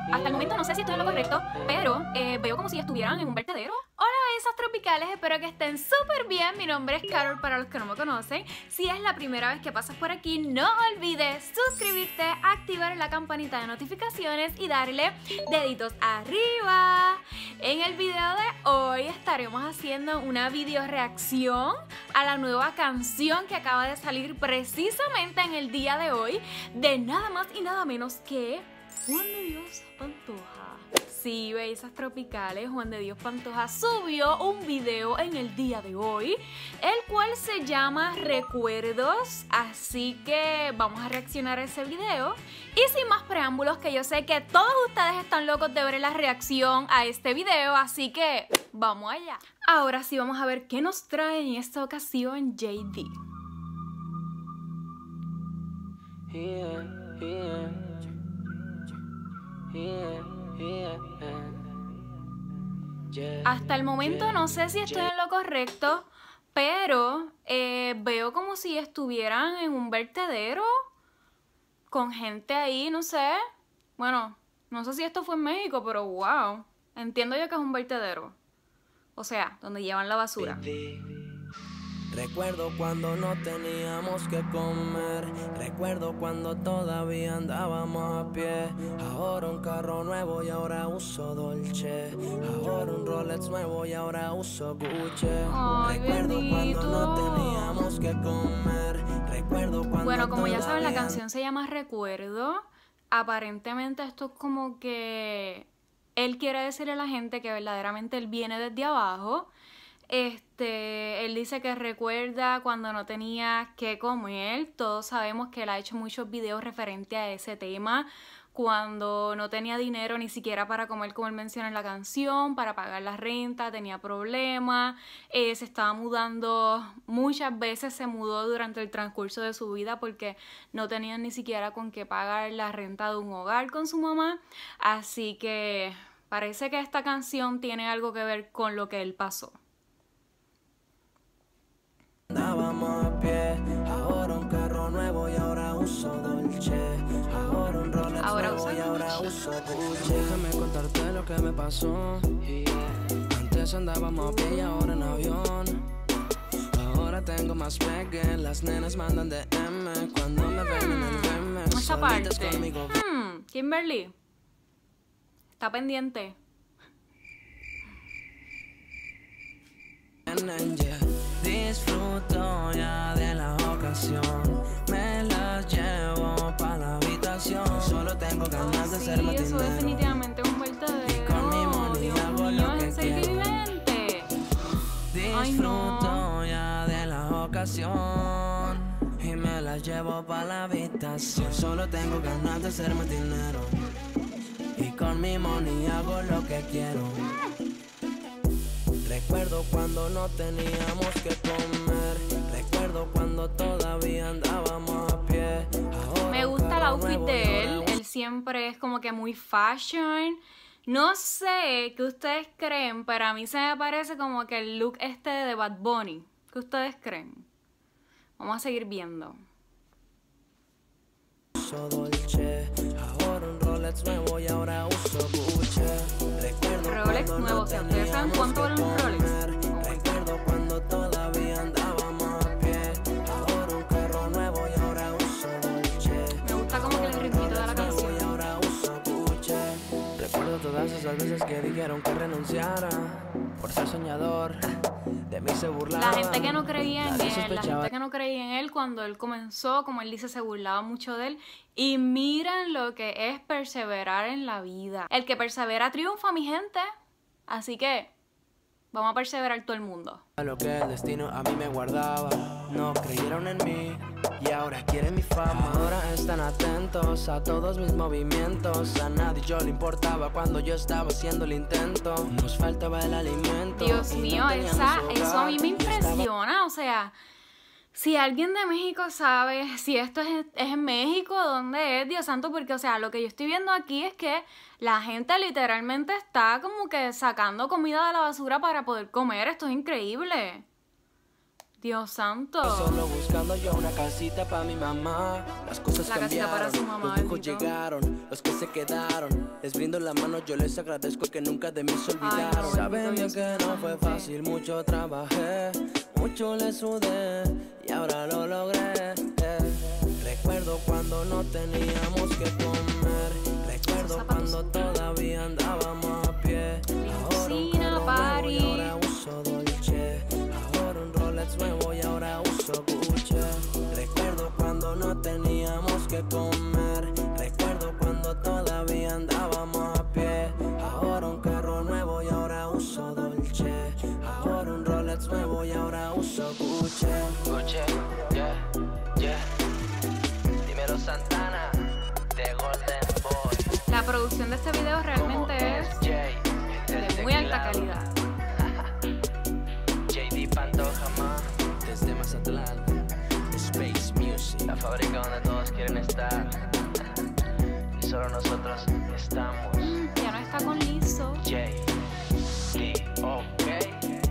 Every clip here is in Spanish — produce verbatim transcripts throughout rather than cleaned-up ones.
Hasta el momento no sé si estoy en lo correcto, pero eh, veo como si estuvieran en un vertedero. Hola bellezas tropicales, espero que estén súper bien. Mi nombre es Carol para los que no me conocen. Si es la primera vez que pasas por aquí, no olvides suscribirte, activar la campanita de notificaciones y darle deditos arriba. En el video de hoy estaremos haciendo una video reacción a la nueva canción que acaba de salir precisamente en el día de hoy de nada más y nada menos que Juan de Dios Pantoja. Sí, bellezas tropicales, Juan de Dios Pantoja subió un video en el día de hoy, el cual se llama Recuerdos, así que vamos a reaccionar a ese video. Y sin más preámbulos, que yo sé que todos ustedes están locos de ver la reacción a este video, así que vamos allá. Ahora sí vamos a ver qué nos trae en esta ocasión J D. Yeah, yeah. Yeah, yeah, yeah. Hasta el momento no sé si estoy en lo correcto, pero eh, veo como si estuvieran en un vertedero con gente ahí, no sé. Bueno, no sé si esto fue en México, pero wow. Entiendo yo que es un vertedero. O sea, donde llevan la basura. Recuerdo cuando no teníamos que comer. Recuerdo cuando todavía andábamos a pie. Ahora un carro nuevo y ahora uso Dolce. Ahora un Rolex nuevo y ahora uso Gucci. Ay, Recuerdo bendito. cuando no teníamos que comer. Recuerdo cuando Bueno, como ya saben, la todavía... canción se llama Recuerdo. Aparentemente esto es como que él quiere decirle a la gente que verdaderamente él viene desde abajo. Este, él dice que recuerda cuando no tenía que comer. Todos sabemos que él ha hecho muchos videos referentes a ese tema. Cuando no tenía dinero ni siquiera para comer, como él menciona en la canción, para pagar la renta, tenía problemas, eh, se estaba mudando, muchas veces se mudó durante el transcurso de su vida porque no tenía ni siquiera con qué pagar la renta de un hogar con su mamá. Así que parece que esta canción tiene algo que ver con lo que él pasó. Andábamos a pie, ahora un carro nuevo y ahora uso Dolce. Ahora un Rolex Ahora nuevo usa y ahora uso Gucci. Déjame contarte lo que me pasó. Antes andábamos a pie y ahora en avión. Ahora tengo más pegue, las nenas mandan D M cuando me ven en el D M. Esa parte. Solitas conmigo. Hmm, Kimberly, está pendiente. Yeah. Disfruto ya de la ocasión, me las llevo pa' la habitación. Solo tengo ganas de Sí, ser más eso dinero. definitivamente es un vertedero. Con mi money Dios hago mío, lo que es ser quiero. vidente. Ay, Disfruto no. ya de la ocasión y me las llevo pa' la habitación. Solo tengo ganas de ser más dinero y con mi money hago lo que quiero. Recuerdo cuando no teníamos que comer. Recuerdo cuando todavía andábamos a pie. Ahora Me gusta el carro outfit nuevo y de él. ahora Él siempre es como que muy fashion. No sé qué ustedes creen, pero a mí se me parece como que el look este de Bad Bunny. ¿Qué ustedes creen? Vamos a seguir viendo. uso Dolce. Ahora un Rolex nuevo y ahora uso Gucci. Recuerdo Rolex cuando nuevo, no o sea, ¿ustedes saben teníamos cuánto vale un que Rolex? comer. Recuerdo cuando todavía andábamos a pie. Ahora un carro nuevo y ahora uso Dolce. Me gusta como que el ritmito de la canción. Y ahora uso Gucci. Recuerdo todas esas veces que dijeron que renunciara por ser soñador. De mí se burlaba. La gente que no creía en Nadie él, la sospechaba. gente que no creía en él cuando él comenzó, como él dice, se burlaba mucho de él. Y miren lo que es perseverar en la vida. El que persevera triunfa, mi gente. Así que vamos a perseverar todo el mundo. Lo que el destino a mí me guardaba. No creyeron en mí y ahora quieren mi fama. Ahora están atentos a todos mis movimientos. A nadie yo le importaba cuando yo estaba haciendo el intento. Nos faltaba el alimento. Dios y no mío, teníamos esa, hogar. eso a mí me Y estaba- impresiona. O sea, si alguien de México sabe si esto es, es en México, ¿dónde es? Dios santo, porque, o sea, lo que yo estoy viendo aquí es que la gente literalmente está como que sacando comida de la basura para poder comer. Esto es increíble. Dios santo. Solo buscando yo una casita para mi mamá. Las cosas La casita cambiaron, para su mamá, los lujos bendito. llegaron, los que se quedaron. Les brindo la mano, yo les agradezco que nunca de mí se olvidaron. Ay, no, Saben bendito bien Dios, que no fue santo. fácil, mucho trabajé, mucho le sudé y ahora lo logré. eh. Recuerdo cuando no teníamos que comer. Recuerdo Zapatos. cuando todavía andábamos a pie. Ahora un Limusina, carro nuevo party. y ahora uso Dolce. Ahora un Rolex nuevo y ahora uso Gucci. Recuerdo cuando no teníamos que comer. Recuerdo cuando todavía andábamos a pie. Ahora un carro nuevo y ahora uso Dolce. Ahora un Rolex nuevo y ahora uso Gucci. Gucci, yeah, yeah. Dímelo Santana, de Golden Boy. La producción de este video realmente es de muy alta calidad. J D Pantoja, ma, desde Mazatlán. Space Music, la fábrica donde todos quieren estar. Y solo nosotros estamos. Ya no está con Lizzo. J D, ok.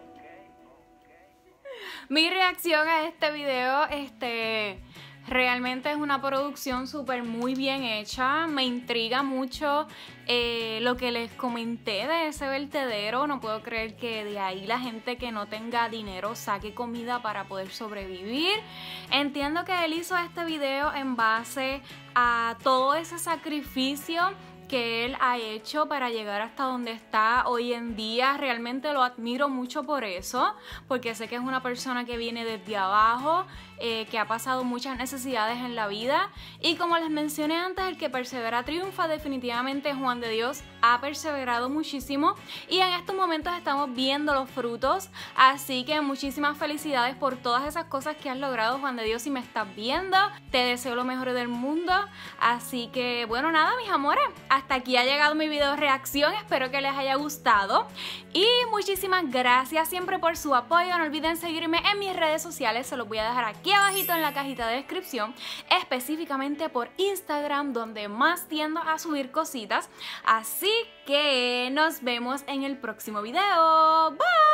Mi reacción a este video, este, realmente es una producción súper muy bien hecha. Me intriga mucho eh, lo que les comenté de ese vertedero. No puedo creer que de ahí la gente que no tenga dinero saque comida para poder sobrevivir. Entiendo que él hizo este video en base a todo ese sacrificio que él ha hecho para llegar hasta donde está hoy en día. Realmente lo admiro mucho por eso, porque sé que es una persona que viene desde abajo, eh, que ha pasado muchas necesidades en la vida, y como les mencioné antes, el que persevera triunfa. Definitivamente Juan de Dios ha perseverado muchísimo y en estos momentos estamos viendo los frutos, así que muchísimas felicidades por todas esas cosas que has logrado, Juan de Dios. Si me estás viendo, te deseo lo mejor del mundo. Así que bueno, nada, mis amores, hasta aquí ha llegado mi video reacción. Espero que les haya gustado y muchísimas gracias siempre por su apoyo. No olviden seguirme en mis redes sociales, se los voy a dejar aquí abajito en la cajita de descripción, específicamente por Instagram, donde más tiendo a subir cositas. Así que nos vemos en el próximo video. Bye.